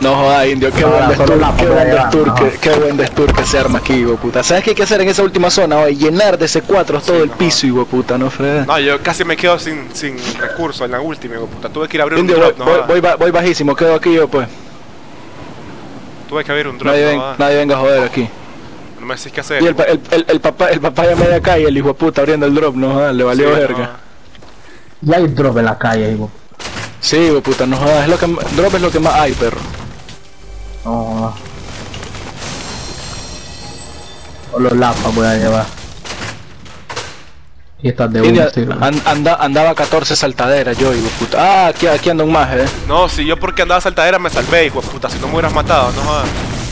No jodas, indio, qué buen destur que se arma aquí, hijo puta. ¿Sabes qué hay que hacer en esa última zona hoy? Llenar de C4 todo el piso, hijo puta, ¿no, Fred? No, yo casi me quedo sin recursos en la última, hijo puta. Tuve que ir a abrir indio, un drop, no voy bajísimo, quedo aquí yo, pues. Tuve que abrir un drop, nadie venga a joder aquí. No me decís qué hacer. Y el papá ya media calle, el hijo de puta, abriendo el drop, no jodas, le valió verga. Ya hay drop en la calle, hijo. Sí, hijo de puta, no jodas, drop es lo que más hay, perro. No. O los lapas voy a llevar. Y estas de India, uno, andaba 14 saltaderas yo, hijo de puta. Ah, aquí anda un maje, No, si yo porque andaba saltadera me salvé, hijo de puta, si no me hubieras matado, no jodas.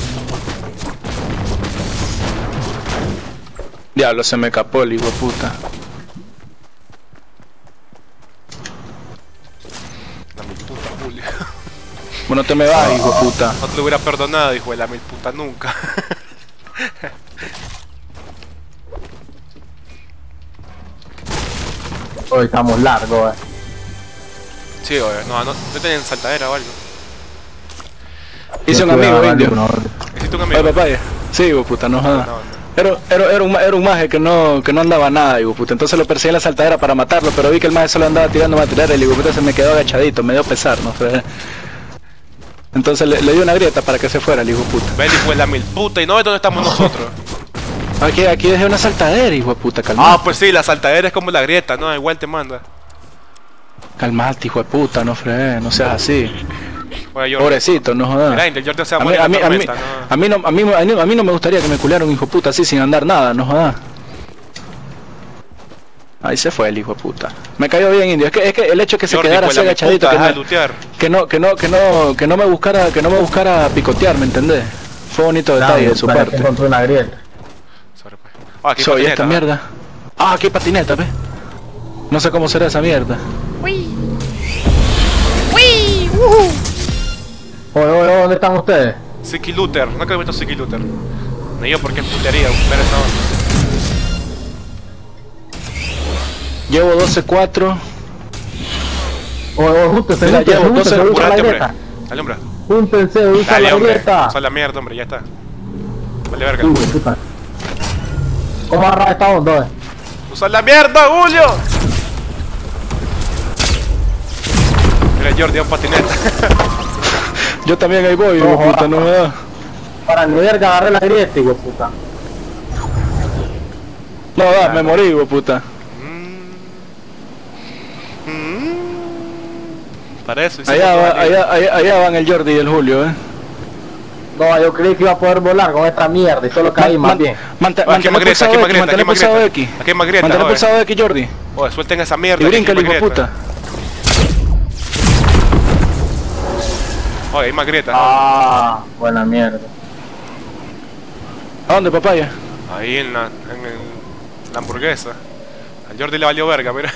Diablo, se me escapó el hijo de puta. La mil puta, Julio. Bueno, te me vas, hijo de puta. No te lo hubiera perdonado, hijo de la mil puta, nunca. Hoy estamos largos, Sí, oye, no tenían saltadera o algo. Hice un amigo, indio. ¿Hiciste un amigo? Papaya. Sí, hijo de puta, no jodas. No. Era un maje que no andaba nada, hijo de puta. Entonces lo perseguí en la saltadera para matarlo, pero vi que el maje solo andaba tirando material, el hijo de puta se me quedó agachadito, me dio pesar, ¿no? Entonces le di una grieta para que se fuera el hijo de puta. Ven, hijo de la mil puta, y no ves dónde estamos nosotros. Aquí dejé una saltadera, hijo de puta, calmate. Ah, pues sí, la saltadera es como la grieta, ¿no? Igual te manda. Calmate, hijo de puta, no fregues, no seas así. Bueno, pobrecito, no jodas. Mira, Intel, Jordi se va a morir en la tormenta, ¿no? A mí no me gustaría que me culiara un hijo de puta así sin andar nada, no jodas. Ahí se fue el hijo de puta. Me cayó bien, indio. Es que el hecho de que Jordi, se quedara así agachadito, que no me buscara picotear, ¿me entendés? Fue bonito detalle de su parte. Encontré una grieta. Aquí Soy patineta, esta mierda. Ah, aquí patineta, ve. No sé cómo será esa mierda. Uy. Uy. Oye, ¿dónde están ustedes? Siki Luther, no creo que he visto Siki Luther. Ni yo porque es putería ver esa onda. Llevo 12-4. Oye, júntense, Mira, llevo 12. usa la Apurate, hombre. grieta. Dale, hombre. Júntense, usa Dale, la hombre. grieta. Usa la mierda, hombre, ya está. Vale, verga. Uy, puta. ¿Cómo agarrar esta onda? ¡Usa la mierda, Julio! Mira, Jordi, un patineta. Yo también ahí voy, hijo de puta, no me da. Para no ver que agarré la grieta, hijo de puta. No da, me morí, hijo de puta. Para eso. Allá van el Jordi y el Julio, No, yo creí que iba a poder volar con esta mierda y solo caí más bien. Mantén pulsado X. Aquí hay más grieta. Mantén pulsado X, Jordi. Oye, suelten esa mierda. Y brinca el hijo de puta. Oye, hay más grieta. Ah, buena mierda. ¿A dónde, papaya? Ahí en la hamburguesa. Al Jordi le valió verga, mira.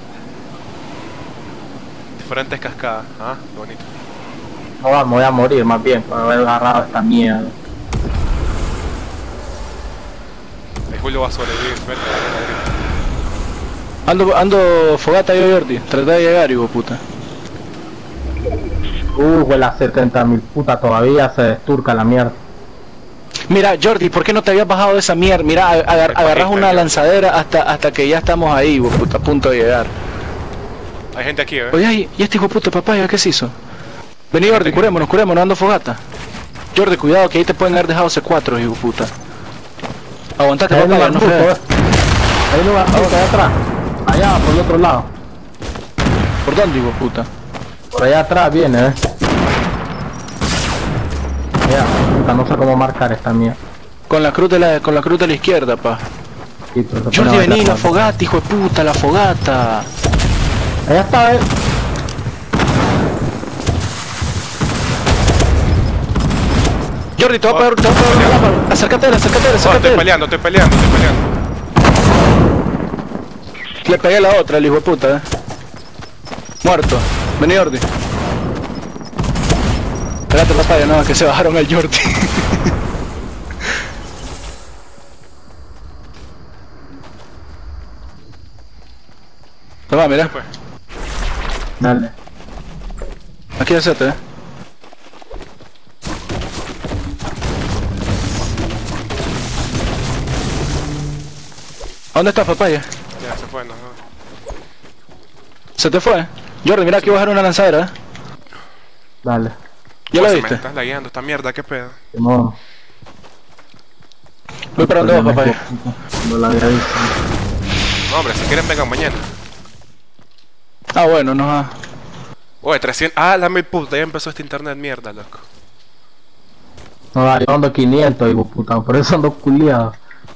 Diferentes cascadas. Ah, qué bonito. No, me voy a morir más bien por haber agarrado esta mierda. El Julio va a sobrevivir, vete, Ando fogata yo, Jordi. Trata de llegar, hijo de puta. La 70.000 puta todavía se desturca la mierda. Mira, Jordi, ¿por qué no te habías bajado de esa mierda? Mira, agarras una lanzadera hasta que ya estamos ahí, hijo de puta, a punto de llegar. Hay gente aquí, Oye, ¿y este hijo de puta papaya qué se hizo? Vení, Jordi, curémonos, ando fogata. Jordi, cuidado que ahí te pueden haber dejado C4, hijo de puta. Aguantate, papaya, no fregues. Hay un lugar allá atrás. Allá, por el otro lado. ¿Por dónde, hijo de puta? Por allá atrás viene, Ya, puta, no sé cómo marcar esta mierda. Con la cruz de la izquierda, pa. Sí, Jordi, vení, la fogata, hijo de puta, la fogata. Allá está, Jordi, te va a pegar, acércate, Estoy peleando. Le pegué la otra, el hijo de puta, Muerto. Vení, Jordi. Espérate, papaya, no, que se bajaron el Jordi. Toma, mira. Dale. Aquí hacete, ¿Dónde está papaya? Ya se fue, no. ¿Se te fue? Jordi, mira aquí voy a dejar una lanzadera, Dale. ¿Ya lo Me viste? estás lagueando esta mierda, qué pedo. No. Voy para donde vas, papaya. No la había visto. No, hombre, si quieren vengan mañana. Ah, bueno, no. Oye, 300. Ah, la mil puta, ya empezó este internet mierda, loco. No, yo ando 500, hijo puta, por eso ando culiado.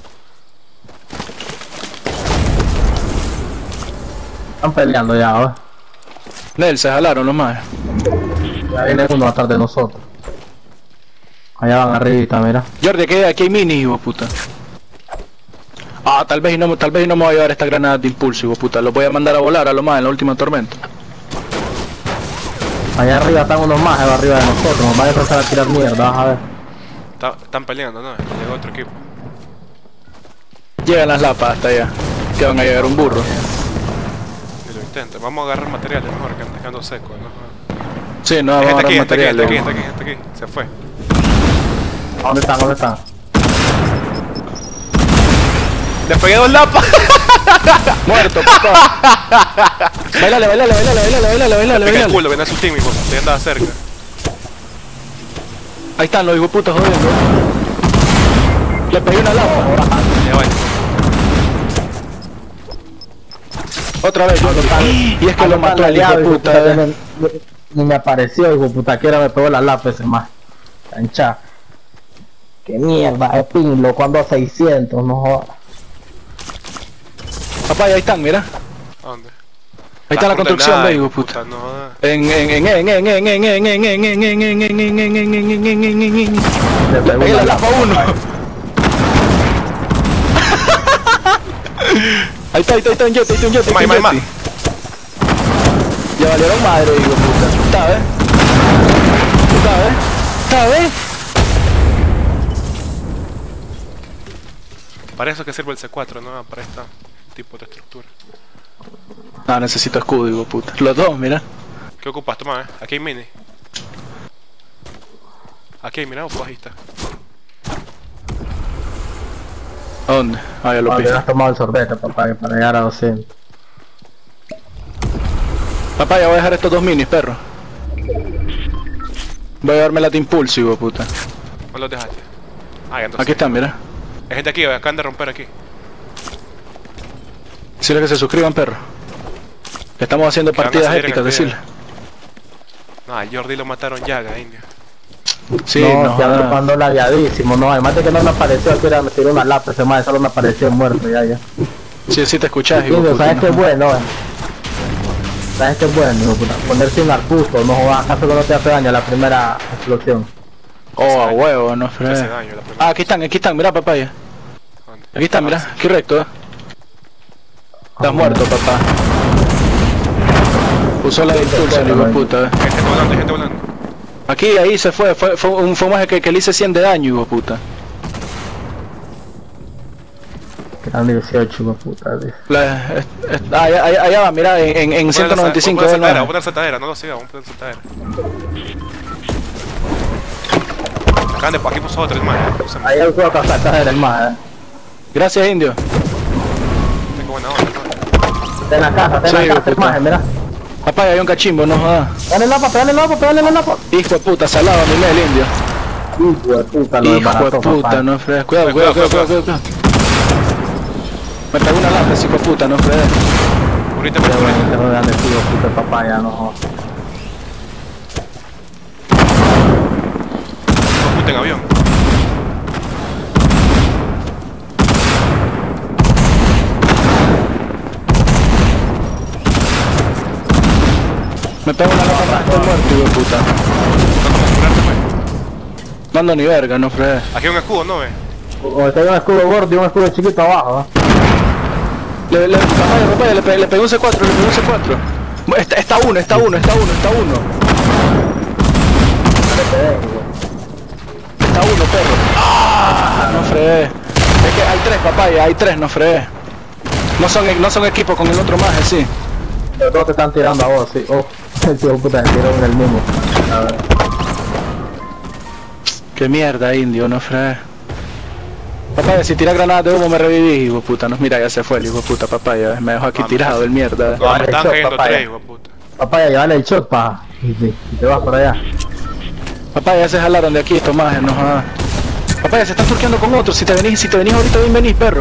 Están peleando ya, ¿va? Nel, se jalaron los más. Ya viene uno atrás de nosotros. Allá van arribita, mira. Jordi, aquí hay mini, hijo puta. Ah, tal vez y no me voy a llevar esta granada de impulso, hijo puta. Los voy a mandar a volar a lo más en la última tormenta. Allá arriba están unos más, arriba de nosotros. Nos van a empezar a tirar mierda, vas a ver. Están peleando, ¿no? Llegó otro equipo. Llegan las lapas hasta allá. Que van a llegar un burro. Y lo intento. Vamos a agarrar materiales mejor que andan quedando seco, ¿no? Sí, no Hay vamos a gente agarrar aquí, material. gente aquí. Se fue. ¿Dónde están? ¿Dónde están? ¡Le pegué 2 lapas! Muerto, papá. Bailale. Le pegué el culo, ven a su team, hijo. Ya andaba cerca. Ahí están los hijos putos jodiendo. Le pegué una lapa. Ya vaya. Otra vez, Jordi. Y es que lo mató el hijo puta. Ni me apareció, hijo puta, que era me pegó la lápiz ese más. Cancha. Qué mierda, es pinlo, cuando a 600, no jodas. Papá, ahí están, mira. ¿Dónde? Ahí está la construcción, ve, hijo puta. No, Le Pegué la lapa uno. Ahí está un jet, Más. Ya valieron madre, hijo puta. ¿Sabes? Para eso que sirve el C4, ¿no? Para este tipo de estructura. No, necesito escudo, hijo puta. Los dos, mira. ¿Qué ocupas? Toma, aquí hay mini. Aquí hay, mira, pues ahí está. ¿A dónde? Ah, ya lo No, vi. te has tomado el sorbete, papá, para llegar a 200. Papá, ya voy a dejar estos dos minis, perro. Voy a llevarme la de impulso, hijo puta. ¿Dónde los dejaste? Ah, ya entonces. Aquí están, mira. Hay gente aquí, acaban de romper aquí. Decirle que se suscriban, perro. Estamos haciendo Que van a partidas salir en épicas, el video. decirle. No, a Jordi lo mataron ya, indio. Sí, no, no, ya dropando lagueadísimo, no, además de que no me apareció, aquí era me tiró una lápiz, ese más, solo me apareció muerto, ya. sí te escuchás, hijo Indio, puta. ¿sabes qué es bueno, ¿Sabes qué es bueno, hijo puta? Ponerse un arbusto, no jodas, acaso que no te hace daño la primera explosión. Oh, a huevo, no Hace fregues. daño la primera. Ah, aquí están, mira, papaya. ¿Dónde? Aquí están, mira, aquí recto, Estás muerto, papá. Usó la de impulso, hijo de puta, Hay gente volando. Aquí, ahí se fue un fomaje que le hice 100 de daño, hijo de puta. Quedan 18, hijo de puta, tío. Allá va, mira, en 195. Vamos a ¿no? poner saltadera, no lo sigas, vamos a poner saltadera. Acaban de aquí puso otro, hermano. Ahí el juego que saltas el más, Gracias, indio. Tengo buena onda, ¿no? Está en la casa, Sí, el puta. más, mira. Papá, hay un cachimbo, no jodas. Dale la lapa, pégale la lapa. Hijo de puta, salado a mi el indio. Hijo de puta, lo Hijo de desbarató, puta, papá. no fregues. Cuidado. Me pegó una lata, hijo de puta, no fregues. Ahorita Qué bueno que rodean de tío, puta, papá, ya no jodas. puta en avión. Me pego una lata, estoy muerto, hijo de puta. No como curarte, pues. No ando ni verga, no fregues. Aquí hay un escudo, ¿no ves? O está hay un escudo gordo y un escudo chiquito abajo, Papá, le pegué un C4, Está uno. Está uno, perro. ¡Ah! No fregues. Es que hay tres, papá, hay tres, no fregues. No son equipos con el otro más, sí. Los dos te están tirando a vos, sí. Oh, el tío puta se tiró en el mismo. A ver. Qué mierda, indio, no fregues. Papaya, si tira granadas de humo me revivís, hijo de puta. No, mira, ya se fue el hijo de puta, papaya. Me dejó aquí tirado el mierda. No, me están Shot, cayendo papaya. 3, hijo de puta. Papaya, llévale el shot, paja. Y te vas por allá. Papaya, ya se jalaron de aquí, Tomás, no jodas. Papaya, se están turqueando con otros. Si te venís ahorita, bien venís, perro.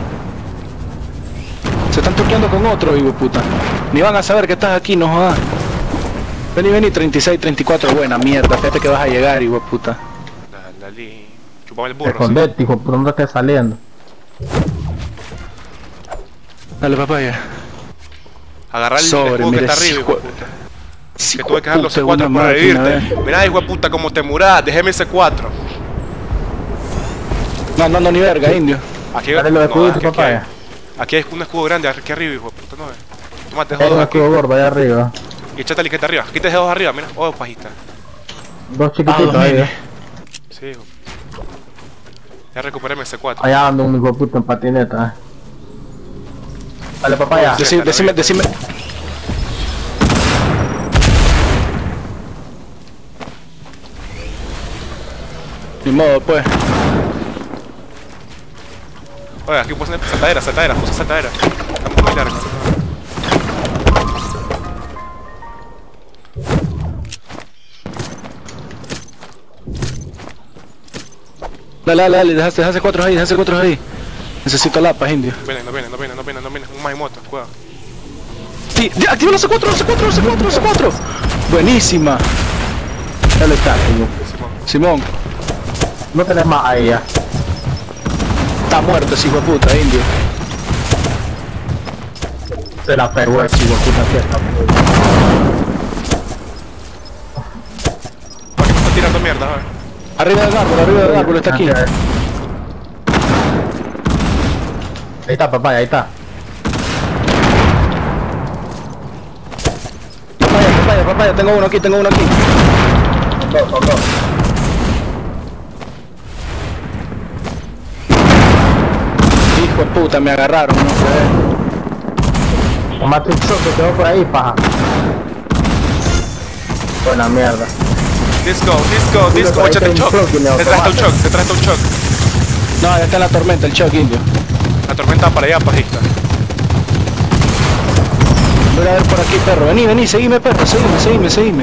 Se están turqueando con otros, hijo de puta. Ni van a saber que estás aquí, no jodas. Vení, 36, 34, buena mierda. Fíjate que vas a llegar, hijo de puta. Dale, chupame el burro. Escondete, hijo, por dónde estás saliendo. Dale, papaya. Agarrar el Sobre, escudo que mira, está arriba, hijo de puta. Que tuve que dejar los puta, C4 una para máquina, revivirte. Mirá, hijo de puta, como te murás, déjeme C4. No andando ni verga, indio. Aquí, Dale lo de escudito, papaya. Aquí hay un escudo grande aquí arriba, hijo de puta, no ves. Tómate Hay un dos aquí. escudo gordo allá arriba. Y echate el que está arriba. Aquí te dejo dos arriba, mira. Oh, pajita. Dos chiquititos Ah, ahí. mire. Sí, hijo. Ya recuperé mi C4. Allá anda un hijo de puta en patineta. Dale, papaya. Decime. Ni modo, pues. Oye, aquí puedes poner saltadera, puse saltadera. Estamos muy largos. Dale, déjase cuatro ahí. Necesito lapas, indio. No viene. Un más y moto, cuidado. Sí, activa los C4. Buenísima. Dale, está, hijo. Simón, No tenés más ahí ya. está muerto ese hijo de puta, indio. Se la pegó ese hijo de puta fiesta. Oye, me está tirando mierda, a ver. Arriba del árbol, está aquí. Ahí está, papaya, ahí está. Papaya, tengo uno aquí. Son dos. Hijo de puta, me agarraron, no sé. Tomate un shot que quedó por ahí, paja. Buena mierda. Disco. Ahí Échate el está choc. un choc y me Te traes un choc. No, ya está en la tormenta, el choque, indio. La tormenta va para allá, pajita. Voy a ver por aquí, perro. Vení, seguime, perro, seguime.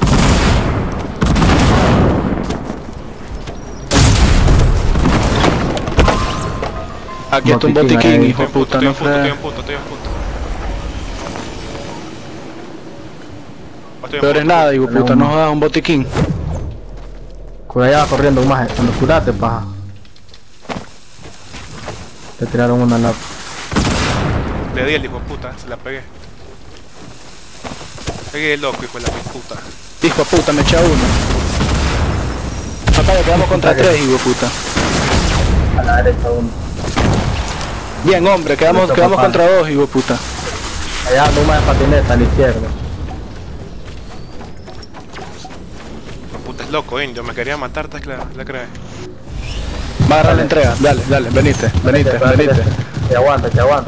Aquí está un Botiquín botiquín, ahí. hijo de puta, no Estoy en fregues. punto. Peor es nada, hijo de puta, no jodas un botiquín. Cuidado corriendo más, cuando curate, paja. Te tiraron una lap. Le di el hijo de puta, se la pegué. Pegué el loco, hijo de la puta. Hijo de puta, me echa uno. Papá, ya quedamos contra tres, hijo de puta. A la derecha uno. Bien, hombre, quedamos Listo, papá. contra dos, hijo de puta. Allá anda una de patineta a la izquierda. La puta es loco, indio, me quería matar, ¿te la crees? Va a agarrar la entrega, dale, venite. Que aguanta.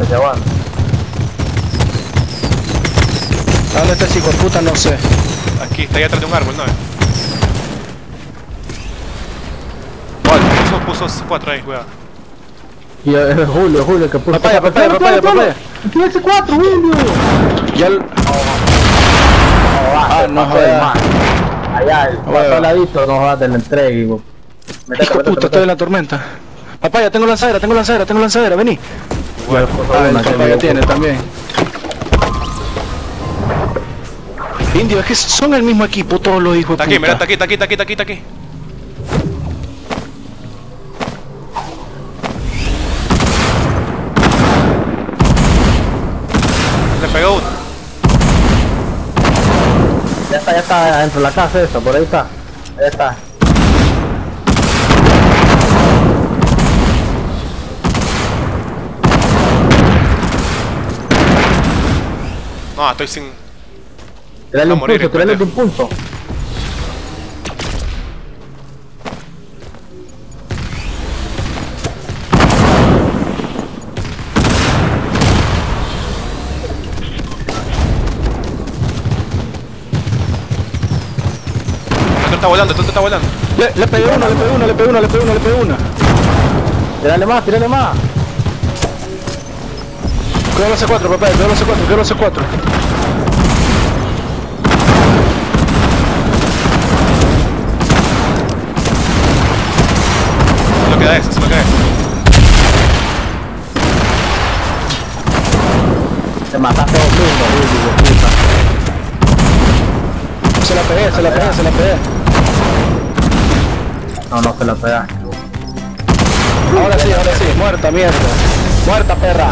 ¿A dónde está ese hijo de puta? No sé. Aquí, está ahí atrás de un árbol, ¿no? Puso 4 ahí, cuidado. Y es Julio que puso. Papaya. Aquí ese 4, Julio. Ya el... no jodas. Allá, el cuatro al ladito, no jodas de la entrega, hijo. Hijo de puta, estoy en la tormenta. Papaya, tengo lanzadera, vení. Igual, El papaya tiene también. Indio, es que son el mismo equipo todos los hijos de Está aquí, puta. mira, está aquí. Le pegó uno. Ya está dentro de la casa esa, por ahí está. Ahí está. No, estoy sin... Tirale Va a un morir pulso, el tirale un pendejo. pulso. Esto está volando. Le pegué una. Tírale más, tírale más. Cuidado los C4, papá, cuidado los C4, cuidado los C4. Solo queda ese, solo queda ese. Te mataste dos puntos, hijo de puta. Se la pegué, se la pegué, se la pegué. No, no se la pegaste. Ahora sí, muerta, mierda. Muerta, perra.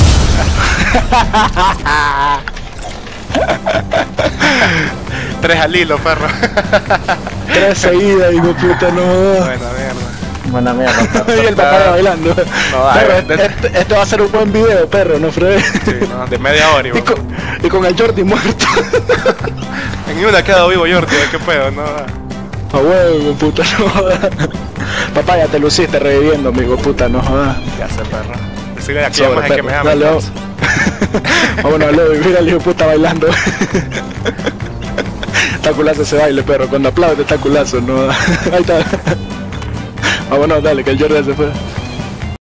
Tres al hilo, perro. 3 seguidas, hijo de puta, no. Buena mierda. Buena mierda, perro. Y el papá bailando. No, Perro, este va a ser un buen video, perro, no fregues. Sí, no, de media hora, Y con el Jordi muerto. En una ha quedado vivo Jordi, qué pedo, no. A huevo, puta, no jodas. Papá, ya te luciste reviviendo, amigo, puta, no jodas. Ya sé, perro. Decirle aquí Sobre, más que perro. me ame. Dale, vamos. Vámonos, Leo, mira el hijo de puta bailando. Está culazo ese baile, perro. Cuando aplaude está culazo, no. Ahí está. Vámonos, dale, que el Jordi se fue.